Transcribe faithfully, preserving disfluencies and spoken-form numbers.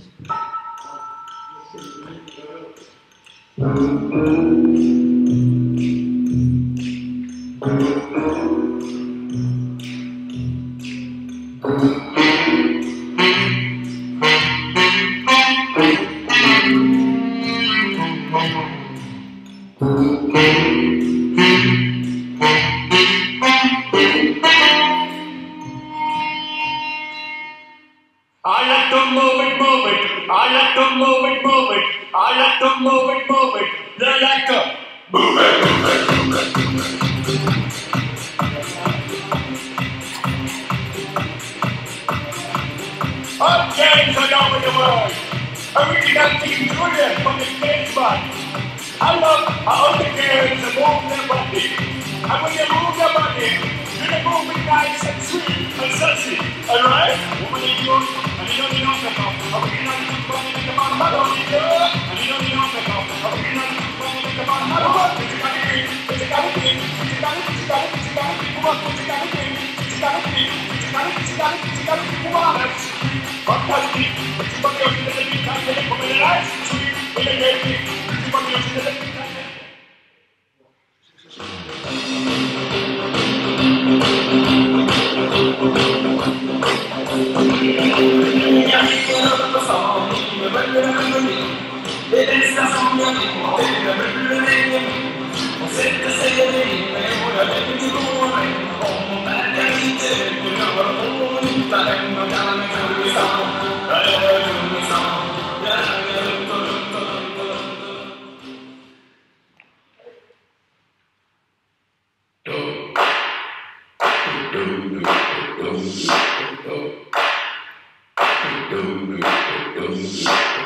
I like to move it, move it. I like to move it, move it. I like to move it, move it. They like to move it, move it, move it. Okay, so now with the world. Original King Julian from the States Band. I love how the girls move their body. And when they move their body, you move it nice and sweet and sexy. Alright? Woman in you, and you know you don't make up. Original King Julian in the band, and you know you don't make up. Original King Julian in the band, physicality, physicality, physicality, physicality, physicality, physicality, physicality, physicality, physicality, physicality, physicality, fantastic. But you're in the big time, you're in the lights, sweet, in the game, but you're in the big time. Do do do do do do do do do.